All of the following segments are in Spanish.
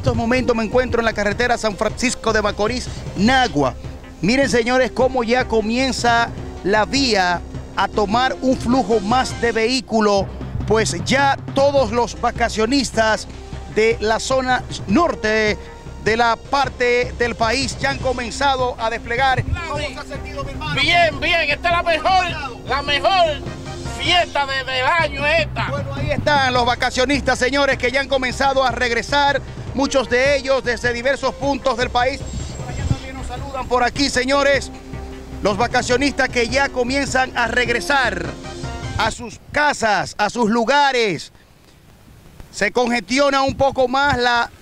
estos momentos me encuentro en la carretera San Francisco de Macorís, Nagua. Miren, señores, cómo ya comienza la vía a tomar un flujo más de vehículos, pues ya todos los vacacionistas de la zona norte de la parte del país ya han comenzado a desplegar. ¿Cómo se ha sentido, mi hermano? Bien, bien, esta es la mejor fiesta del año esta. Bueno, ahí están los vacacionistas, señores, que ya han comenzado a regresar, muchos de ellos desde diversos puntos del país. Por allá también nos saludan por aquí, señores, los vacacionistas que ya comienzan a regresar a sus casas, a sus lugares. Se congestiona un poco más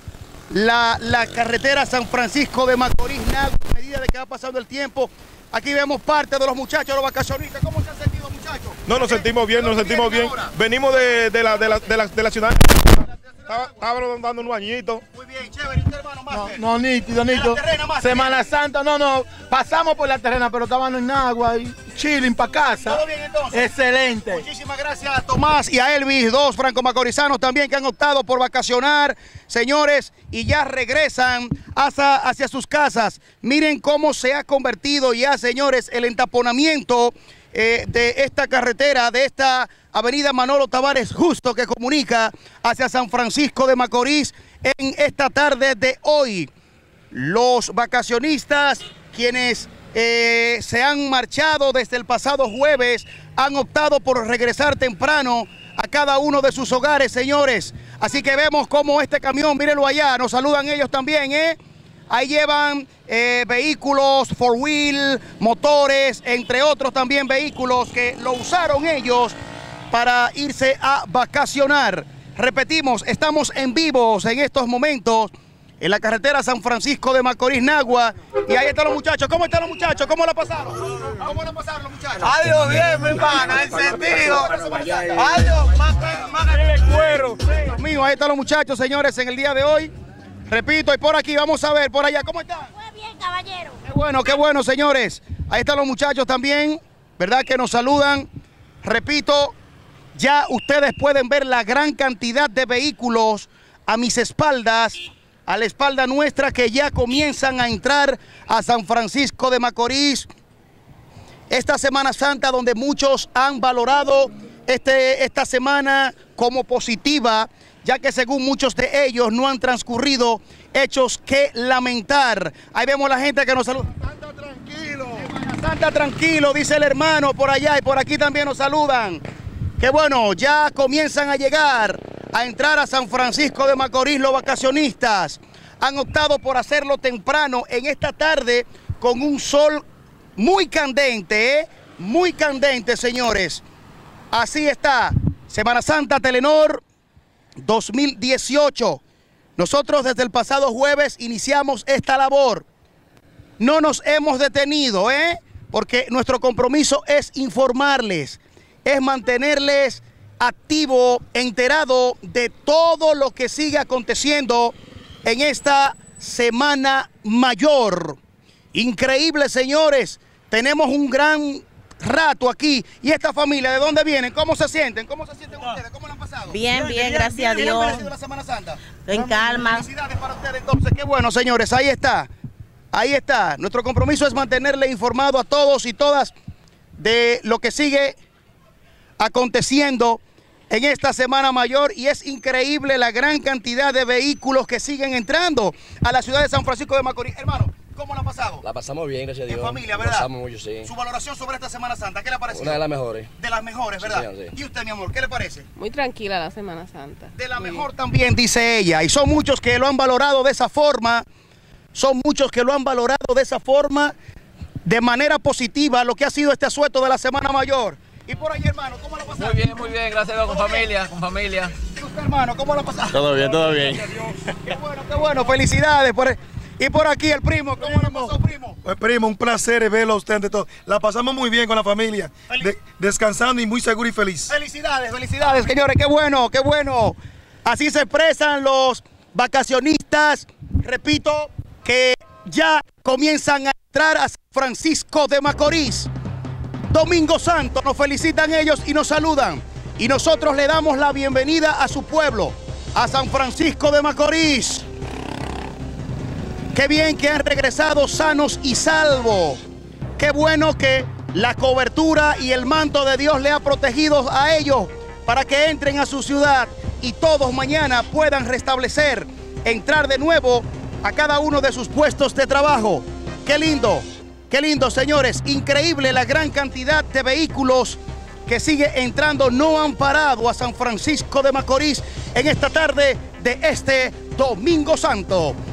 la carretera San Francisco de Macorís, Nagua, a medida de que va pasando el tiempo. Aquí vemos parte de los muchachos, los vacacionistas. ¿Cómo se han sentido, muchachos? No, nos sentimos bien, nos sentimos bien. Venimos de la ciudad. Estábamos dando un bañito. Muy bien, chévere. ¿Y usted, hermano, más? No, nítido, nítido. Semana Santa, no, pasamos por la terrena, pero estábamos en agua y chilling para casa. ¿Todo bien, entonces? Excelente. Muchísimas gracias a Tomás y a Elvis, dos franco-macorizanos también que han optado por vacacionar, señores, y ya regresan hacia sus casas. Miren cómo se ha convertido ya, señores, el entaponamiento de esta carretera, de esta avenida Manolo Tavares Justo, que comunica hacia San Francisco de Macorís en esta tarde de hoy. Los vacacionistas, quienes se han marchado desde el pasado jueves, han optado por regresar temprano a cada uno de sus hogares, señores. Así que vemos cómo este camión, mírenlo allá, nos saludan ellos también, Ahí llevan vehículos, four wheel, motores, entre otros también vehículos que lo usaron ellos para irse a vacacionar. Repetimos, estamos en vivos en estos momentos en la carretera San Francisco de Macorís, Nagua. Y ahí están los muchachos. ¿Cómo están los muchachos? ¿Cómo la pasaron? ¿Cómo la pasaron los muchachos? Adiós, bien, mi hermana, en sentido. Adiós, más el cuero. Dios mío, ahí están los muchachos, señores, en el día de hoy. Repito, y por aquí, vamos a ver, por allá, ¿cómo están? Muy bien, caballero. Qué bueno, señores. Ahí están los muchachos también, ¿verdad? Que nos saludan. Repito, ya ustedes pueden ver la gran cantidad de vehículos a mis espaldas, a la espalda nuestra, que ya comienzan a entrar a San Francisco de Macorís. Esta Semana Santa, donde muchos han valorado esta semana como positiva, ya que según muchos de ellos no han transcurrido hechos que lamentar. Ahí vemos la gente que nos saluda. Santa tranquilo. Santa tranquilo, dice el hermano por allá, y por aquí también nos saludan. Que bueno, ya comienzan a llegar, a entrar a San Francisco de Macorís los vacacionistas. Han optado por hacerlo temprano en esta tarde con un sol muy candente, muy candente, señores. Así está, Semana Santa Telenor 2018. Nosotros desde el pasado jueves iniciamos esta labor. No nos hemos detenido, porque nuestro compromiso es informarles, es mantenerles activo, enterado de todo lo que sigue aconteciendo en esta Semana Mayor. Increíble, señores. Tenemos un gran rato aquí. ¿Y esta familia de dónde vienen? ¿Cómo se sienten? ¿Cómo se sienten ustedes? ¿Cómo lo han pasado? Bien, gracias a Dios. ¿Qué les ha parecido la Semana Santa? En calma. Felicidades para ustedes entonces. Qué bueno, señores. Ahí está. Ahí está. Nuestro compromiso es mantenerle informado a todos y todas de lo que sigue aconteciendo en esta Semana Mayor, y es increíble la gran cantidad de vehículos que siguen entrando a la ciudad de San Francisco de Macorís. Hermano, ¿cómo la ha pasado? La pasamos bien, gracias a Dios. En familia, ¿verdad? La pasamos mucho, sí. Su valoración sobre esta Semana Santa, ¿qué le ha parecido? Una de las mejores. De las mejores, ¿verdad? Sí, señor, sí. ¿Y usted, mi amor, qué le parece? Muy tranquila la Semana Santa. De la mejor también, dice ella. Y son muchos que lo han valorado de esa forma. Son muchos que lo han valorado de esa forma, de manera positiva, lo que ha sido este asueto de la Semana Mayor. Y por ahí, hermano, ¿cómo lo pasaron? Muy bien, gracias a Dios, con familia. ¿Y usted, hermano, cómo lo pasaron? Todo bien, todo bien. Qué bueno, felicidades. Y por aquí el primo, ¿cómo lo pasó, primo? Pues primo, un placer verlo a usted ante todo. La pasamos muy bien con la familia, descansando y muy seguro y feliz. Felicidades, señores, qué bueno, qué bueno. Así se expresan los vacacionistas, repito, que ya comienzan a entrar a San Francisco de Macorís. Domingo Santo, nos felicitan ellos y nos saludan. Y nosotros le damos la bienvenida a su pueblo, a San Francisco de Macorís. Qué bien que han regresado sanos y salvos. Qué bueno que la cobertura y el manto de Dios le ha protegido a ellos para que entren a su ciudad y todos mañana puedan restablecer, entrar de nuevo a cada uno de sus puestos de trabajo. Qué lindo, señores. Increíble la gran cantidad de vehículos que sigue entrando. No han parado a San Francisco de Macorís en esta tarde de este Domingo Santo.